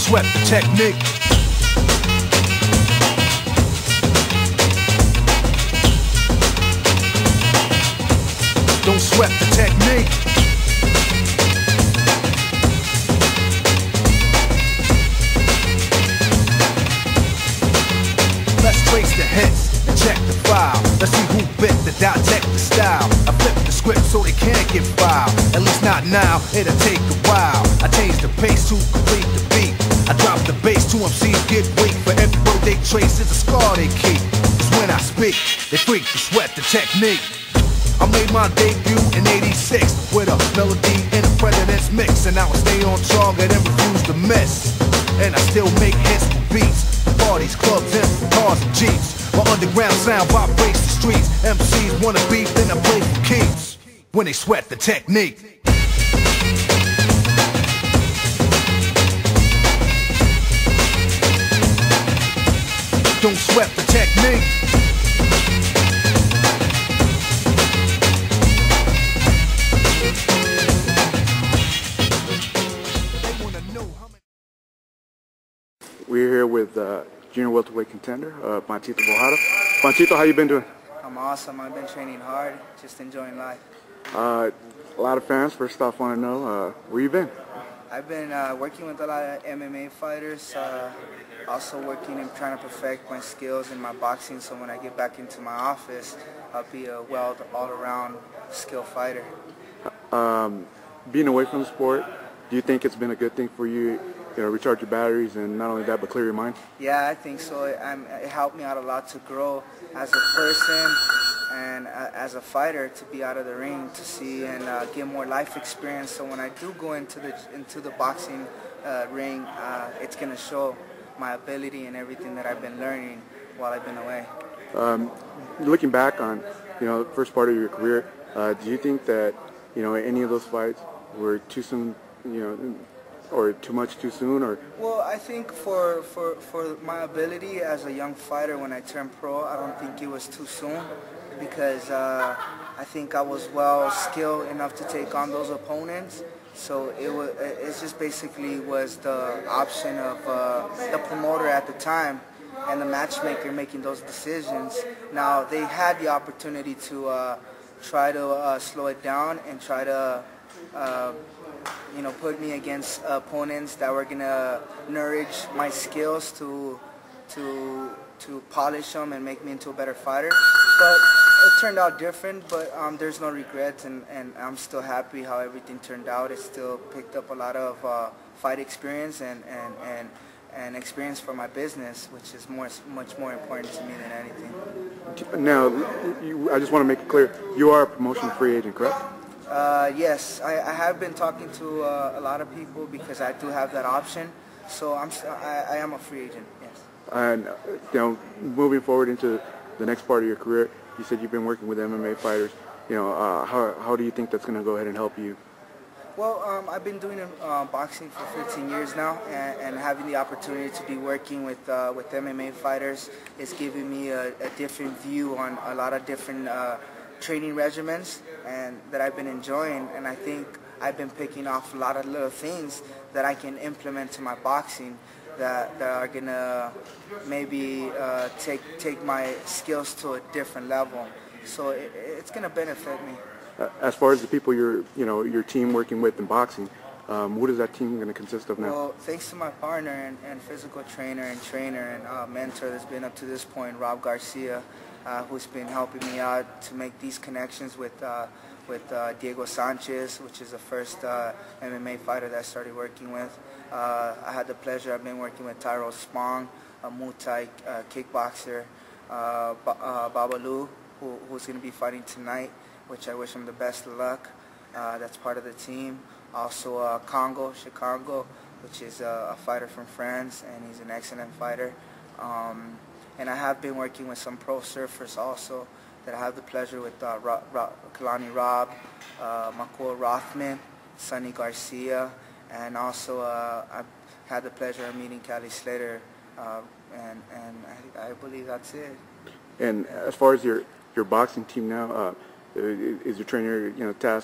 sweat the technique. Don't sweat the technique. Let's trace the hits and check the file. Let's see who bit the dissect the style. I flip the script so they can't get filed. At least not now, it'll take a while. I change the pace to complete the beat. I drop the bass to MCs get weak. For every word they trace is a scar they keep. Cause when I speak, they freak to sweat the technique. I made my debut in '86 with a melody and a President's mix. And now I stay on target and refuse to miss. And I still make hits for beats. Parties, clubs, and cars and jeeps. My underground sound vibrates the streets. MCs wanna beef, then I play for keeps. When they sweat the technique. Don't sweat the technique. We're here with junior welterweight contender, Panchito Bojado. Panchito, how you been doing? I'm awesome. I've been training hard, just enjoying life. A lot of fans, first off, want to know, where you been? I've been working with a lot of MMA fighters, also working and trying to perfect my skills in my boxing, so when I get back into my office, I'll be a all-around skill fighter. Being away from the sport, do you think it's been a good thing for you? You know, recharge your batteries, and not only that, but clear your mind? Yeah, I think so. It helped me out a lot to grow as a person and as a fighter, to be out of the ring, to see and get more life experience. So when I do go into the boxing ring, it's going to show my ability and everything that I've been learning while I've been away. Looking back on, the first part of your career, do you think that, any of those fights were too soon, or too much too soon, or? Well, I think for my ability as a young fighter when I turned pro, I don't think it was too soon, because I think I was well skilled enough to take on those opponents. So it just basically was the option of the promoter at the time and the matchmaker making those decisions. Now they had the opportunity to try to slow it down and try to put me against opponents that were gonna nourish my skills to polish them and make me into a better fighter. But it turned out different, but there's no regrets, and I'm still happy how everything turned out. It still picked up a lot of fight experience and experience for my business, which is much more important to me than anything. Now, I just want to make it clear, you are a promotion free agent, correct? Yes, I have been talking to a lot of people because I do have that option. So I am a free agent, yes. And moving forward into the next part of your career, you said you've been working with MMA fighters. How do you think that's going to go ahead and help you? Well, I've been doing boxing for 15 years now, and having the opportunity to be working with MMA fighters is giving me a different view on a lot of different training regimens and that I've been enjoying, and I think I've been picking off a lot of little things that I can implement to my boxing that are gonna maybe take my skills to a different level. So it's gonna benefit me. As far as the people your team working with in boxing, what is that team going to consist of now? Well, thanks to my partner and physical trainer and mentor that's been up to this point, Rob Garcia, who's been helping me out to make these connections with Diego Sanchez, which is the first MMA fighter that I started working with. I had the pleasure, I've been working with Tyrell Spong, a Muay Thai kickboxer, Babalu, who's going to be fighting tonight, which I wish him the best of luck. That's part of the team. Also Congo, Chicago, which is a fighter from France, and he's an excellent fighter. And I have been working with some pro surfers also that I have the pleasure with Kalani Robb, Makul Rothman, Sonny Garcia, and also I've had the pleasure of meeting Callie Slater, and I believe that's it. And as far as your boxing team now, is your trainer tasked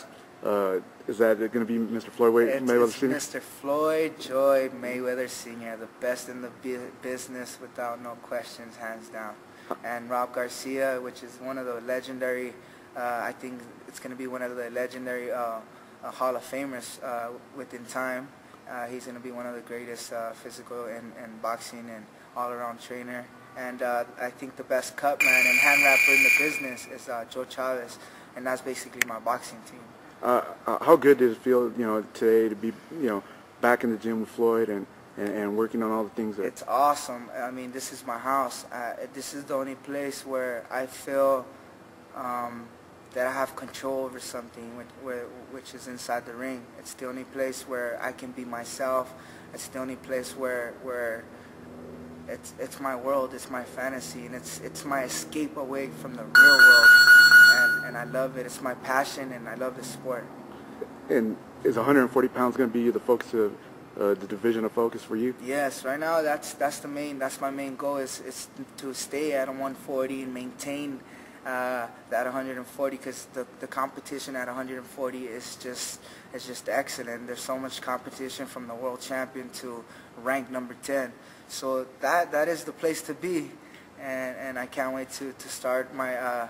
Is that going to be Mr. Floyd Mayweather It's Sr.? Mr. Floyd Joy Mayweather Sr., the best in the business without no questions, hands down. And Rob Garcia, which is one of the legendary, I think it's going to be one of the legendary Hall of Famers within time. He's going to be one of the greatest physical and boxing and all-around trainer. And I think the best cut man and hand rapper in the business is Joe Chavez, and that's basically my boxing team. How good did it feel, today to be, back in the gym with Floyd and working on all the things that... It's awesome. I mean, this is my house. This is the only place where I feel that I have control over something, which is inside the ring. It's the only place where I can be myself. It's the only place where it's my world, it's my fantasy, and it's my escape away from the real world. And I love it. It's my passion, and I love the sport. And is 140 pounds going to be the focus of the division of focus for you? Yes, right now that's my main goal is to stay at 140 and maintain that 140, because the competition at 140 is just excellent. There's so much competition from the world champion to ranked number 10. So that is the place to be, and I can't wait to start my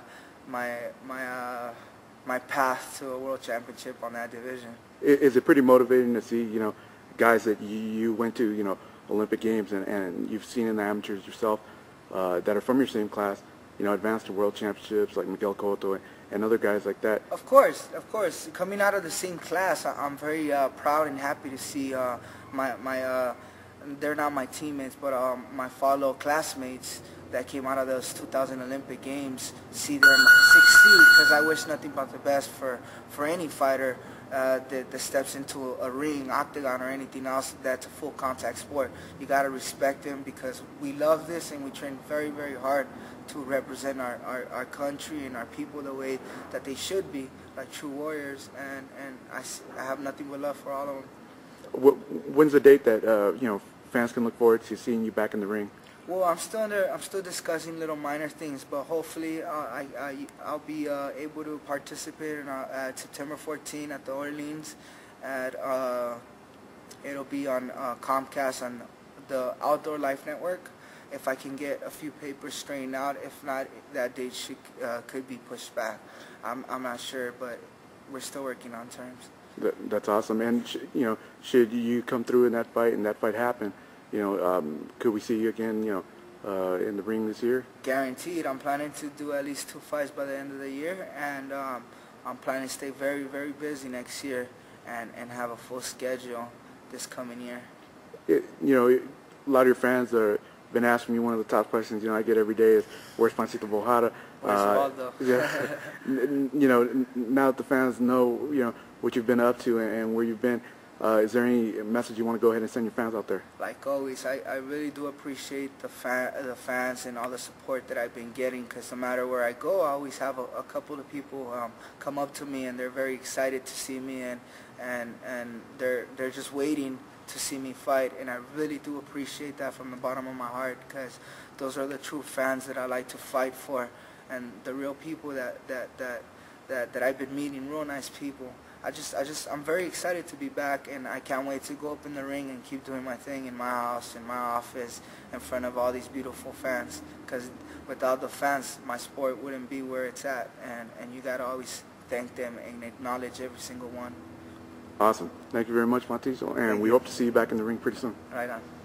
my path to a world championship on that division. Is it pretty motivating to see, guys that you went to, Olympic Games and you've seen in the amateurs yourself that are from your same class, advance to world championships like Miguel Cotto and other guys like that? Of course. Coming out of the same class, I'm very proud and happy to see they're not my teammates, but my fellow classmates that came out of those 2000 Olympic Games see them succeed, because I wish nothing but the best for any fighter that steps into a ring, octagon, or anything else that's a full contact sport. You got to respect them, because we love this and we train very, very hard to represent our country and our people the way that they should be, like true warriors, and I have nothing but love for all of them. When's the date that fans can look forward to seeing you back in the ring? Well, I'm still discussing little minor things, but hopefully I'll be able to participate at September 14 at the Orleans. It'll be on Comcast on the Outdoor Life Network. If I can get a few papers straightened out, if not, that date could be pushed back. I'm not sure, but we're still working on terms. That's awesome. And should you come through in that fight and that fight happen, could we see you again, in the ring this year? Guaranteed. I'm planning to do at least 2 fights by the end of the year, and I'm planning to stay very, very busy next year and have a full schedule this coming year. A lot of your fans have been asking me one of the top questions, I get every day is, where's Pancito Bojada? Where's Waldo? Now that the fans know, what you've been up to and where you've been, is there any message you want to go ahead and send your fans out there? Like always, I really do appreciate the fans and all the support that I've been getting, because no matter where I go, I always have a couple of people come up to me, and they're very excited to see me, and they're just waiting to see me fight, and I really do appreciate that from the bottom of my heart, because those are the true fans that I like to fight for, and the real people that I've been meeting, real nice people. I'm very excited to be back, and I can't wait to go up in the ring and keep doing my thing in my house, in my office, in front of all these beautiful fans, because without the fans, my sport wouldn't be where it's at, and you got to always thank them and acknowledge every single one. Awesome. Thank you very much, Mauricio, and we hope to see you back in the ring pretty soon. Right on.